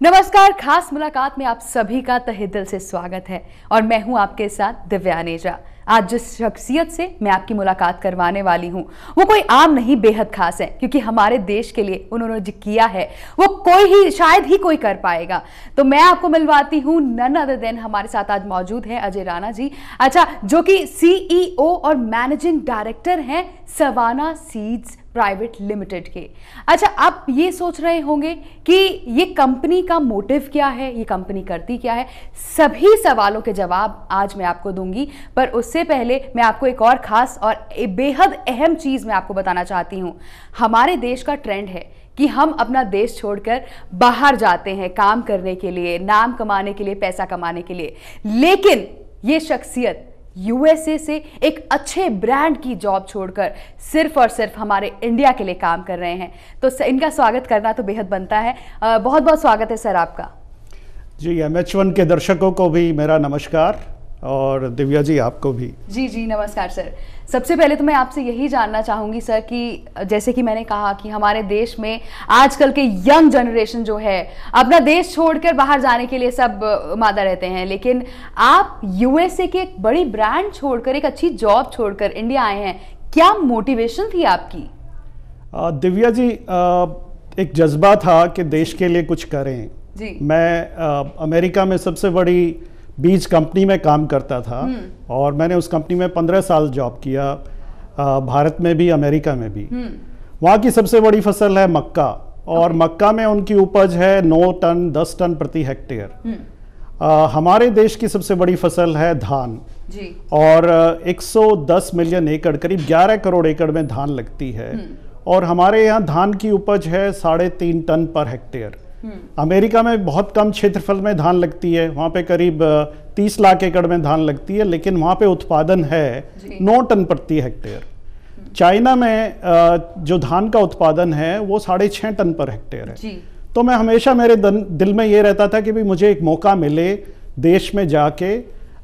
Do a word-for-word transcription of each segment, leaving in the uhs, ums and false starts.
नमस्कार, खास मुलाकात में आप सभी का तहे दिल से स्वागत है और मैं हूं आपके साथ दिव्या नेजा। आज जिस शख्सियत से मैं आपकी मुलाकात करवाने वाली हूं वो कोई आम नहीं, बेहद खास है, क्योंकि हमारे देश के लिए उन्होंने जो किया है वो कोई ही शायद ही कोई कर पाएगा। तो मैं आपको मिलवाती हूं नन अदर देन, हमारे साथ आज मौजूद हैं अजय राणा जी, अच्छा, जो कि सीईओ और मैनेजिंग डायरेक्टर हैं सवाना सीड्स प्राइवेट लिमिटेड के। अच्छा, आप ये सोच रहे होंगे कि ये कंपनी का मोटिव क्या है, ये कंपनी करती क्या है, सभी सवालों के जवाब आज मैं आपको दूंगी। पर उससे पहले मैं आपको एक और खास और बेहद अहम चीज मैं आपको बताना चाहती हूं। हमारे देश का ट्रेंड है कि हम अपना देश छोड़कर बाहर जाते हैं काम करने के लिए, नाम कमाने के लिए, पैसा कमाने के लिए, लेकिन ये शख्सियत यूएसए से एक अच्छे ब्रांड की जॉब छोड़कर सिर्फ और सिर्फ हमारे इंडिया के लिए काम कर रहे हैं। तो इनका स्वागत करना तो बेहद बनता है। बहुत बहुत स्वागत है सर आपका। जी, एम एच वन के दर्शकों को भी मेरा नमस्कार और दिव्या जी आपको भी। जी जी नमस्कार सर। सबसे पहले तो मैं आपसे यही जानना चाहूंगी सर कि जैसे कि मैंने कहा कि हमारे देश में आजकल के यंग जनरेशन जो है अपना देश छोड़कर बाहर जाने के लिए सब मादा रहते हैं, लेकिन आप यूएसए के एक बड़ी ब्रांड छोड़कर, एक अच्छी जॉब छोड़कर इंडिया आए हैं। क्या मोटिवेशन थी आपकी? आ, दिव्या जी, आ, एक जज्बा था कि देश के लिए कुछ करें जी। मैं आ, अमेरिका में सबसे बड़ी बीज कंपनी में काम करता था और मैंने उस कंपनी में पंद्रह साल जॉब किया, भारत में भी अमेरिका में भी। वहाँ की सबसे बड़ी फसल है मक्का और मक्का में उनकी उपज है नौ टन दस टन प्रति हेक्टेयर। हमारे देश की सबसे बड़ी फसल है धान जी। और एक सौ दस मिलियन एकड़, करीब ग्यारह करोड़ एकड़ में धान लगती है और हमारे यहाँ धान की उपज है साढ़े तीन टन पर हेक्टेयर। अमेरिका में बहुत कम क्षेत्रफल में धान लगती है, वहाँ पे करीब तीस लाख एकड़ में धान लगती है, लेकिन वहाँ पे उत्पादन है नौ टन प्रति हेक्टेयर। चाइना में जो धान का उत्पादन है वो साढ़े छः टन पर हेक्टेयर है। तो मैं हमेशा, मेरे दिल में ये रहता था कि भी मुझे एक मौका मिले देश में जाके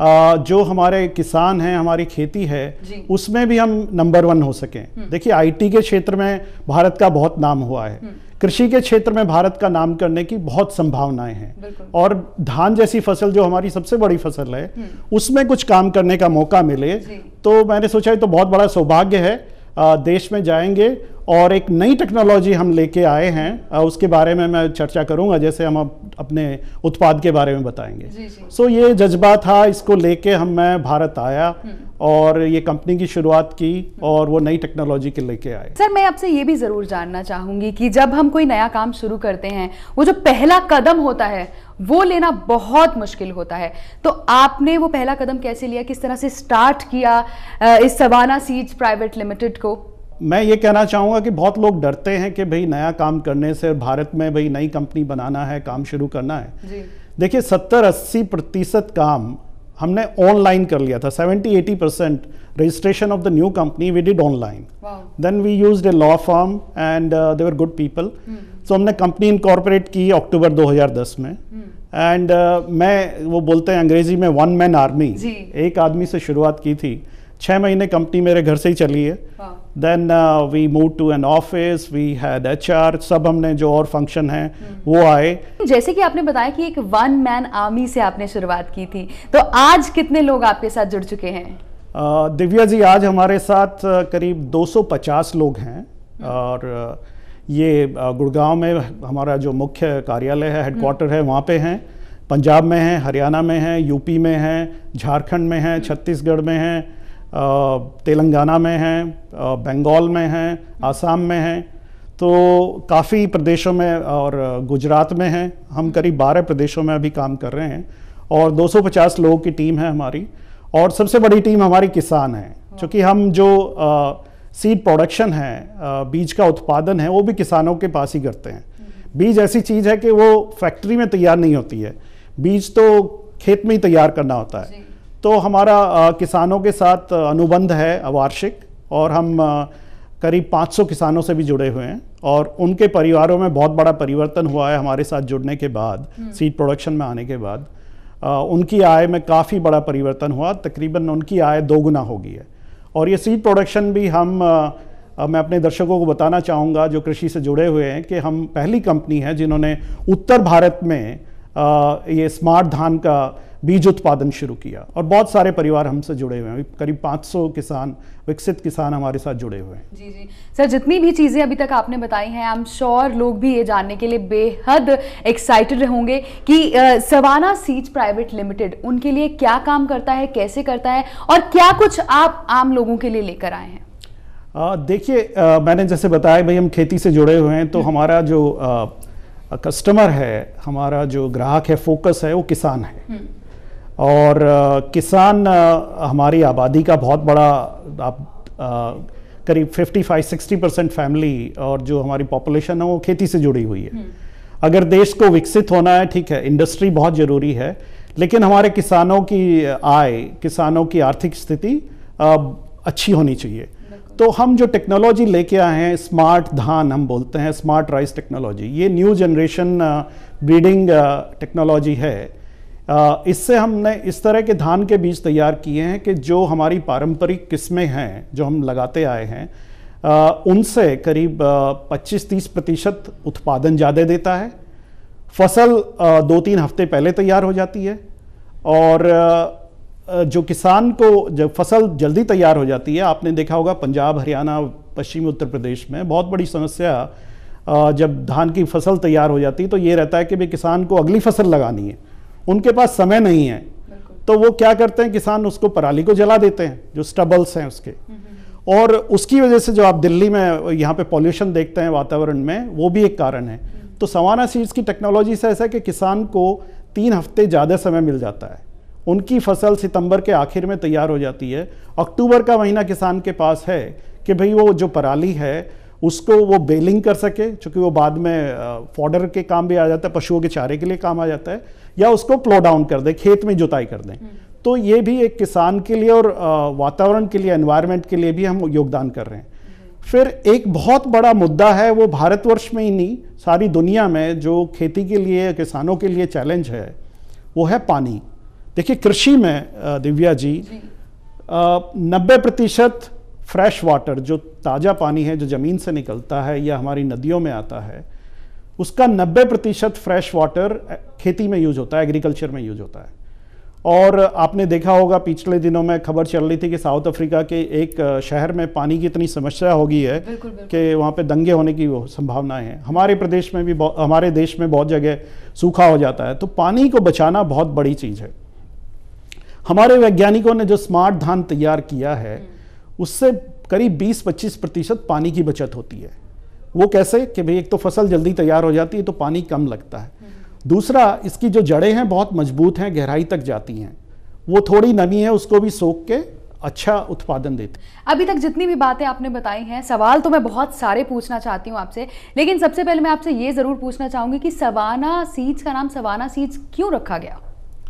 जो हमारे किसान हैं, हमारी खेती है, उसमें भी हम नंबर वन हो सकें। देखिए, आईटी के क्षेत्र में भारत का बहुत नाम हुआ है, कृषि के क्षेत्र में भारत का नाम करने की बहुत संभावनाएं हैं और धान जैसी फसल जो हमारी सबसे बड़ी फसल है उसमें कुछ काम करने का मौका मिले तो मैंने सोचा ये तो बहुत बड़ा सौभाग्य है। आ, देश में जाएंगे और एक नई टेक्नोलॉजी हम लेके आए हैं, आ, उसके बारे में मैं चर्चा करूंगा, जैसे हम अपने उत्पाद के बारे में बताएंगे। सो so, ये जज्बा था, इसको लेके हम मैं भारत आया और ये कंपनी की शुरुआत की और वो नई टेक्नोलॉजी के लेके आए। सर, मैं आपसे ये भी जरूर जानना चाहूंगी कि जब हम कोई नया काम शुरू करते हैं वो जो पहला कदम होता है वो लेना बहुत मुश्किल होता है, तो आपने वो पहला कदम कैसे लिया, किस तरह से स्टार्ट किया इस सवाना सीड्स प्राइवेट लिमिटेड को? मैं ये कहना चाहूँगा कि बहुत लोग डरते हैं कि भाई नया काम करने से, भारत में भाई नई कंपनी बनाना है, काम शुरू करना है। देखिए, सत्तर अस्सी प्रतिशत काम हमने ऑनलाइन कर लिया था। Seventy eighty percent registration of the new company we did online. Then we used a law firm and they were good people. So हमने कंपनी इनकॉर्पोरेट की अक्टूबर दो हज़ार दस में एंड uh, मैं, वो बोलते हैं अंग्रेजी में वन मैन आर्मी, एक आदमी से शुरुआत की थी। छः महीने कंपनी मेरे घर से ही चली है। Then we move to an office, we had HR, सब हमने जो और फंक्शन हैं वो आए। जैसे कि आपने बताया कि एक वन मैन आर्मी से आपने शुरुआत की थी, तो आज कितने लोग आपके साथ जुड़ चुके हैं? uh, दिव्या जी, आज हमारे साथ uh, करीब दो सौ पचास लोग हैं और uh, ये uh, गुड़गांव में हमारा जो मुख्य कार्यालय है, हेडक्वार्टर है, वहाँ पे हैं। पंजाब में हैं, हरियाणा में हैं, यूपी में हैं, झारखंड में हैं, छत्तीसगढ़ में हैं, तेलंगाना में हैं, बंगाल में हैं, आसाम में हैं, तो काफ़ी प्रदेशों में और गुजरात में हैं। हम करीब बारह प्रदेशों में अभी काम कर रहे हैं और दो सौ पचास लोगों की टीम है हमारी और सबसे बड़ी टीम हमारी किसान है, क्योंकि हम जो सीड प्रोडक्शन है, आ, बीज का उत्पादन है, वो भी किसानों के पास ही करते हैं। बीज ऐसी चीज़ है कि वो फैक्ट्री में तैयार नहीं होती है, बीज तो खेत में ही तैयार करना होता है। तो हमारा आ, किसानों के साथ अनुबंध है वार्षिक और हम आ, करीब पाँच सौ किसानों से भी जुड़े हुए हैं और उनके परिवारों में बहुत बड़ा परिवर्तन हुआ है हमारे साथ जुड़ने के बाद। सीड प्रोडक्शन में आने के बाद आ, उनकी आय में काफ़ी बड़ा परिवर्तन हुआ, तकरीबन उनकी आय दोगुना हो गई है। और ये सीड प्रोडक्शन भी हम आ, मैं अपने दर्शकों को बताना चाहूँगा जो कृषि से जुड़े हुए हैं कि हम पहली कंपनी है जिन्होंने उत्तर भारत में आ, ये स्मार्ट धान का बीज उत्पादन शुरू किया और बहुत सारे परिवार हमसे जुड़े हुए हैं। करीब पाँच सौ किसान, विकसित किसान हमारे साथ जुड़े हुए हैं। जी जी सर, जितनी भी चीज़ें अभी तक आपने बताई हैं, आई एम श्योर लोग भी ये जानने के लिए बेहद एक्साइटेड होंगे कि सवाना सीड्स प्राइवेट लिमिटेड उनके लिए क्या काम करता है, कैसे करता है और क्या कुछ आप आम लोगों के लिए लेकर आए हैं। देखिए, मैंने जैसे बताया भाई हम खेती से जुड़े हुए हैं, तो हमारा जो कस्टमर है, हमारा जो ग्राहक है, फोकस है वो किसान है। और uh, किसान uh, हमारी आबादी का बहुत बड़ा, आप uh, करीब पचपन साठ परसेंट फैमिली और जो हमारी पॉपुलेशन है वो खेती से जुड़ी हुई है। अगर देश को विकसित होना है, ठीक है, इंडस्ट्री बहुत ज़रूरी है, लेकिन हमारे किसानों की आय, किसानों की आर्थिक स्थिति uh, अच्छी होनी चाहिए। तो हम जो टेक्नोलॉजी लेके आए हैं, स्मार्ट धान हम बोलते हैं, स्मार्ट राइस टेक्नोलॉजी, ये न्यू जनरेशन ब्रीडिंग टेक्नोलॉजी है। Uh, इससे हमने इस तरह के धान के बीज तैयार किए हैं कि जो हमारी पारंपरिक किस्में हैं जो हम लगाते आए हैं, uh, उनसे करीब पच्चीस तीस प्रतिशत उत्पादन ज़्यादा देता है। फसल uh, दो तीन हफ्ते पहले तैयार हो जाती है और uh, जो किसान को जब फसल जल्दी तैयार हो जाती है, आपने देखा होगा पंजाब, हरियाणा, पश्चिमी उत्तर प्रदेश में बहुत बड़ी समस्या, uh, जब धान की फसल तैयार हो जाती है तो ये रहता है कि भाई किसान को अगली फसल लगानी है, उनके पास समय नहीं है, तो वो क्या करते हैं, किसान उसको पराली को जला देते हैं, जो स्टबल्स हैं उसके। और उसकी वजह से जो आप दिल्ली में यहाँ पे पॉल्यूशन देखते हैं वातावरण में, वो भी एक कारण है। तो सवाना सीड्स की टेक्नोलॉजी से ऐसा है कि किसान को तीन हफ्ते ज़्यादा समय मिल जाता है। उनकी फसल सितंबर के आखिर में तैयार हो जाती है। अक्टूबर का महीना किसान के पास है कि भाई वो जो पराली है उसको वो बेलिंग कर सके, चूँकि वो बाद में फॉडर के काम भी आ जाता है, पशुओं के चारे के लिए काम आ जाता है, या उसको प्लो डाउन कर दे, खेत में जुताई कर दें। तो ये भी एक किसान के लिए और वातावरण के लिए, एनवायरनमेंट के लिए भी हम योगदान कर रहे हैं। फिर एक बहुत बड़ा मुद्दा है, वो भारतवर्ष में ही नहीं, सारी दुनिया में जो खेती के लिए, किसानों के लिए चैलेंज है, वो है पानी। देखिए, कृषि में दिव्या जी, नब्बे प्रतिशत फ्रेश वाटर, जो ताज़ा पानी है जो ज़मीन से निकलता है या हमारी नदियों में आता है, उसका नब्बे प्रतिशत फ्रेश वाटर खेती में यूज होता है, एग्रीकल्चर में यूज होता है। और आपने देखा होगा पिछले दिनों में खबर चल रही थी कि साउथ अफ्रीका के एक शहर में पानी की इतनी समस्या हो गई है कि वहाँ पे दंगे होने की संभावनाएं हैं। हमारे प्रदेश में भी, हमारे देश में बहुत जगह सूखा हो जाता है। तो पानी को बचाना बहुत बड़ी चीज़ है। हमारे वैज्ञानिकों ने जो स्मार्ट धान तैयार किया है, उससे करीब बीस पच्चीस प्रतिशत पानी की बचत होती है। वो कैसे कि भाई एक तो फसल जल्दी तैयार हो जाती है तो पानी कम लगता है, दूसरा इसकी जो जड़ें हैं बहुत मजबूत हैं, गहराई तक जाती हैं, वो थोड़ी नमी है उसको भी सोख के अच्छा उत्पादन देते। अभी तक जितनी भी बातें आपने बताई हैं, सवाल तो मैं बहुत सारे पूछना चाहती हूँ आपसे, लेकिन सबसे पहले मैं आपसे ये ज़रूर पूछना चाहूँगी कि सवाना सीड्स का नाम सवाना सीड्स क्यों रखा गया?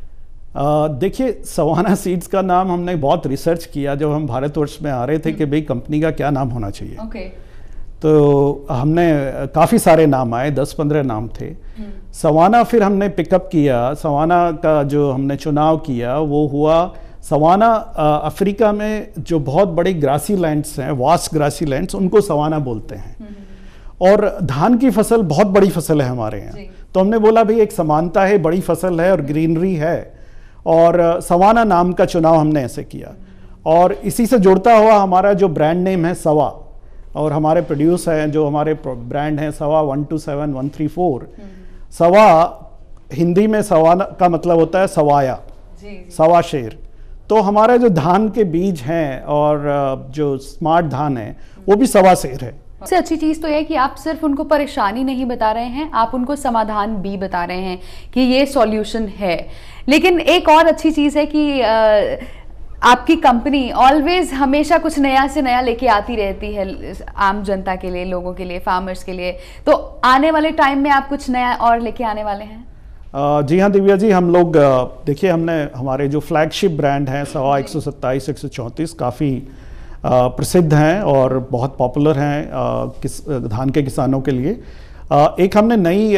देखिए, सवाना सीड्स का नाम हमने बहुत रिसर्च किया जब हम भारतवर्ष में आ रहे थे कि भाई कंपनी का क्या नाम होना चाहिए। okay. तो हमने काफ़ी सारे नाम आए, दस पंद्रह नाम थे। सवाना फिर हमने पिकअप किया, सवाना का जो हमने चुनाव किया वो हुआ, सवाना अफ्रीका में जो बहुत बड़े ग्रासी लैंड्स हैं, वास्ट ग्रासी लैंड्स, उनको सवाना बोलते हैं। और धान की फसल बहुत बड़ी फसल है हमारे यहाँ, तो हमने बोला भाई एक समानता है, बड़ी फसल है और ग्रीनरी है, और सवाना नाम का चुनाव हमने ऐसे किया। और इसी से जुड़ता हुआ हमारा जो ब्रांड नेम है सवा, और हमारे प्रोड्यूस हैं जो हमारे ब्रांड हैं सवा one two seven one three four. सवा हिंदी में सवाना का मतलब होता है सवाया, सवा शेर। तो हमारे जो धान के बीज हैं और जो स्मार्ट धान है वो भी सवा शेर है। सबसे अच्छी चीज़ तो यह है कि आप सिर्फ उनको परेशानी नहीं बता रहे हैं, आप उनको समाधान भी बता रहे हैं कि ये सॉल्यूशन है। लेकिन एक और अच्छी चीज़ है कि आ, आपकी कंपनी ऑलवेज हमेशा कुछ नया से नया लेके आती रहती है आम जनता के लिए, लोगों के लिए, फार्मर्स के लिए। तो आने वाले टाइम में आप कुछ नया और लेके आने वाले हैं? आ, जी हाँ दिव्या जी, हम लोग देखिए, हमने हमारे जो फ्लैगशिप ब्रांड हैं सवा एक सौ सत्ताईस एक सौ चौंतीस काफ़ी प्रसिद्ध हैं और बहुत पॉपुलर हैं किस धान के किसानों के लिए। एक हमने नई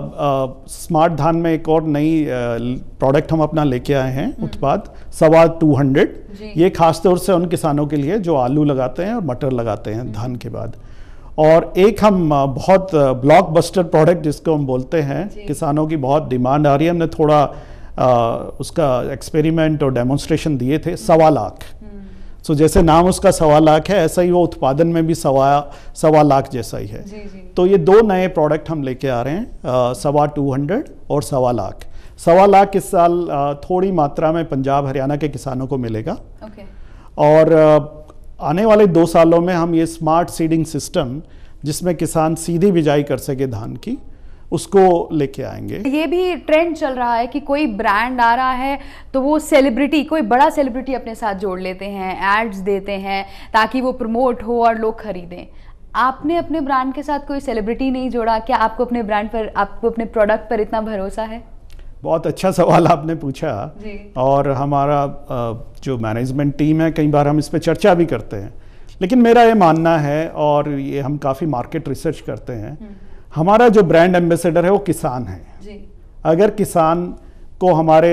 स्मार्ट धान में एक और नई प्रोडक्ट हम अपना लेके आए हैं, उत्पाद सवा टू हंड्रेड। ये खास तौर से उन किसानों के लिए जो आलू लगाते हैं और मटर लगाते हैं धान के बाद। और एक हम बहुत ब्लॉकबस्टर प्रोडक्ट जिसको हम बोलते हैं, किसानों की बहुत डिमांड आ रही है, हमने थोड़ा आ, उसका एक्सपेरिमेंट और डेमोन्स्ट्रेशन दिए थे, सवा लाख। सो so, जैसे नाम उसका सवा लाख है, ऐसा ही वो उत्पादन में भी सवा सवा लाख जैसा ही है। जी, जी। तो ये दो नए प्रोडक्ट हम लेके आ रहे हैं, सवा टू हंड्रेड और सवा लाख। सवा लाख इस साल आ, थोड़ी मात्रा में पंजाब हरियाणा के किसानों को मिलेगा। ओके। और आ, आने वाले दो सालों में हम ये स्मार्ट सीडिंग सिस्टम, जिसमें किसान सीधी बिजाई कर सके धान की, उसको लेके आएंगे। ये भी ट्रेंड चल रहा है कि कोई ब्रांड आ रहा है तो वो सेलिब्रिटी, कोई बड़ा सेलिब्रिटी अपने साथ जोड़ लेते हैं, एड्स देते हैं ताकि वो प्रमोट हो और लोग खरीदें। आपने अपने ब्रांड के साथ कोई सेलिब्रिटी नहीं जोड़ा? क्या आपको अपने ब्रांड पर, आपको अपने प्रोडक्ट पर इतना भरोसा है? बहुत अच्छा सवाल आपने पूछा जी। और हमारा जो मैनेजमेंट टीम है, कई बार हम इस पर चर्चा भी करते हैं, लेकिन मेरा ये मानना है, और ये हम काफ़ी मार्केट रिसर्च करते हैं, हमारा जो ब्रांड एम्बेसडर है वो किसान है जी। अगर किसान को हमारे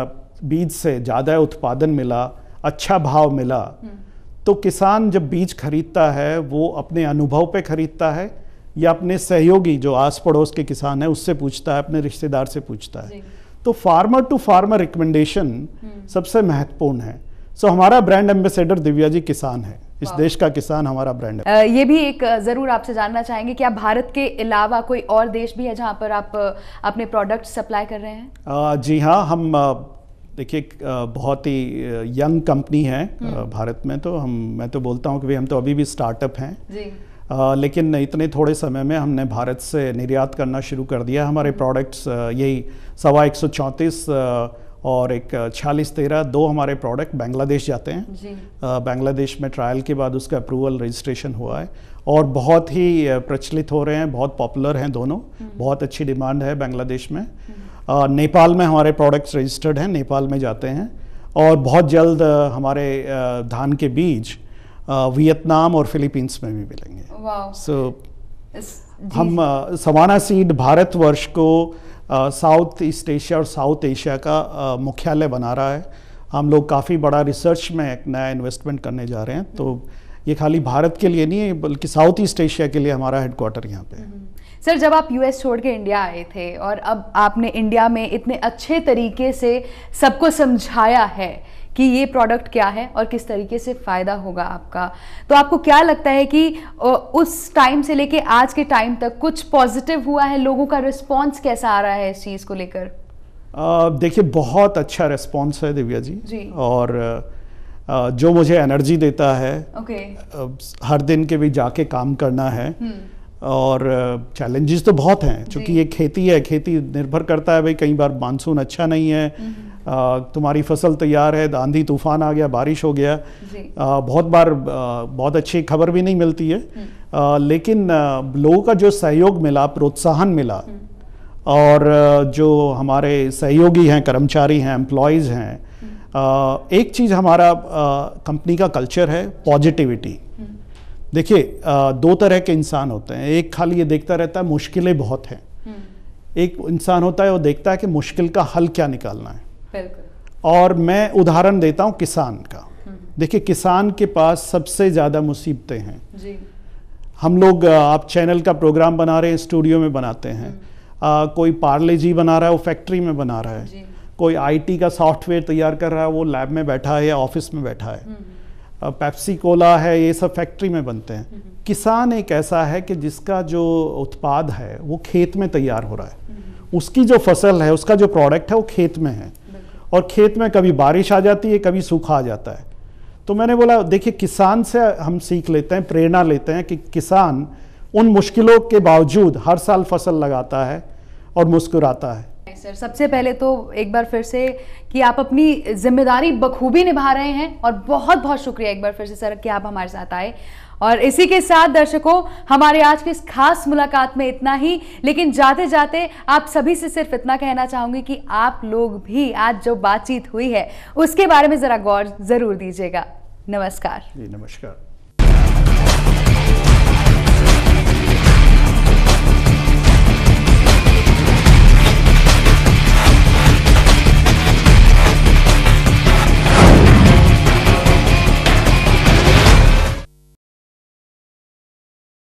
बीज से ज़्यादा उत्पादन मिला, अच्छा भाव मिला, तो किसान जब बीज खरीदता है वो अपने अनुभव पे खरीदता है या अपने सहयोगी जो आस पड़ोस के किसान है उससे पूछता है, अपने रिश्तेदार से पूछता है। तो फार्मर टू फार्मर रिकमेंडेशन सबसे महत्वपूर्ण है। सो so, हमारा ब्रांड एम्बेसडर दिव्या जी किसान है, इस देश का किसान हमारा ब्रांड है। ये भी एक जरूर आपसे जानना चाहेंगे, क्या भारत के अलावा कोई और देश भी है जहां पर आप अपने प्रोडक्ट सप्लाई कर रहे हैं? आ, जी हाँ, हम देखिए बहुत ही यंग कंपनी है भारत में, तो हम मैं तो बोलता हूँ कि हम तो अभी भी स्टार्टअप हैं जी। आ, लेकिन इतने थोड़े समय में हमने भारत से निर्यात करना शुरू कर दिया। हमारे प्रोडक्ट्स यही सवा एक सौ चौंतीस और एक छियालीस तेरह दो हमारे प्रोडक्ट बांग्लादेश जाते हैं जी। बांग्लादेश में ट्रायल के बाद उसका अप्रूवल रजिस्ट्रेशन हुआ है और बहुत ही प्रचलित हो रहे हैं, बहुत पॉपुलर हैं दोनों, बहुत अच्छी डिमांड है बांग्लादेश में। आ, नेपाल में हमारे प्रोडक्ट्स रजिस्टर्ड हैं, नेपाल में जाते हैं, और बहुत जल्द हमारे धान के बीज वियतनाम और फिलीपींस में भी मिलेंगे। सो so, हम सवाना सीड भारतवर्ष को साउथ ईस्ट एशिया और साउथ एशिया का मुख्यालय बना रहा है। हम लोग काफ़ी बड़ा रिसर्च में एक नया इन्वेस्टमेंट करने जा रहे हैं, तो ये खाली भारत के लिए नहीं है बल्कि साउथ ईस्ट एशिया के लिए हमारा हेडक्वार्टर यहाँ पे है। सर, जब आप यूएस छोड़ के इंडिया आए थे और अब आपने इंडिया में इतने अच्छे तरीके से सबको समझाया है कि ये प्रोडक्ट क्या है और किस तरीके से फ़ायदा होगा आपका, तो आपको क्या लगता है कि उस टाइम से लेके आज के टाइम तक कुछ पॉजिटिव हुआ है? लोगों का रिस्पांस कैसा आ रहा है इस चीज़ को लेकर? देखिए, बहुत अच्छा रिस्पांस है दिव्या जी, जी। और आ, जो मुझे एनर्जी देता है, ओके। हर दिन के भी जाके काम करना है, और चैलेंजेस तो बहुत हैं क्योंकि ये खेती है, खेती निर्भर करता है भाई, कई बार मानसून अच्छा नहीं है, आ, तुम्हारी फसल तैयार है, आंधी तूफान आ गया, बारिश हो गया, आ, बहुत बार आ, बहुत अच्छी खबर भी नहीं मिलती है, आ, लेकिन आ, लोगों का जो सहयोग मिला, प्रोत्साहन मिला, और जो हमारे सहयोगी हैं, कर्मचारी हैं, एम्प्लॉयज़ हैं, आ, एक चीज़ हमारा कंपनी का कल्चर है पॉजिटिविटी। देखिए, दो तरह के इंसान होते हैं, एक खाली ये देखता रहता है मुश्किलें बहुत हैं, एक इंसान होता है वो देखता है कि मुश्किल का हल क्या निकालना है। और मैं उदाहरण देता हूँ किसान का। देखिए, किसान के पास सबसे ज़्यादा मुसीबतें हैं जी। हम लोग, आप चैनल का प्रोग्राम बना रहे हैं, स्टूडियो में बनाते हैं, आ, कोई पार्ले जी बना रहा है वो फैक्ट्री में बना रहा है, कोई आईटी का सॉफ्टवेयर तैयार कर रहा है वो लैब में बैठा है या ऑफिस में बैठा है, पेप्सी कोला है, ये सब फैक्ट्री में बनते हैं। किसान एक ऐसा है कि जिसका जो उत्पाद है वो खेत में तैयार हो रहा है, उसकी जो फसल है, उसका जो प्रोडक्ट है वो खेत में है, और खेत में कभी बारिश आ जाती है, कभी सूखा आ जाता है। तो मैंने बोला देखिए, किसान से हम सीख लेते हैं, प्रेरणा लेते हैं कि किसान उन मुश्किलों के बावजूद हर साल फसल लगाता है और मुस्कुराता है। सर, सबसे पहले तो एक बार फिर से कि आप अपनी जिम्मेदारी बखूबी निभा रहे हैं, और बहुत बहुत शुक्रिया एक बार फिर से सर कि आप हमारे साथ आए। और इसी के साथ दर्शकों, हमारे आज की इस खास मुलाकात में इतना ही, लेकिन जाते जाते आप सभी से सिर्फ इतना कहना चाहूंगी कि आप लोग भी आज जो बातचीत हुई है उसके बारे में जरा गौर जरूर दीजिएगा। नमस्कार। जी नमस्कार।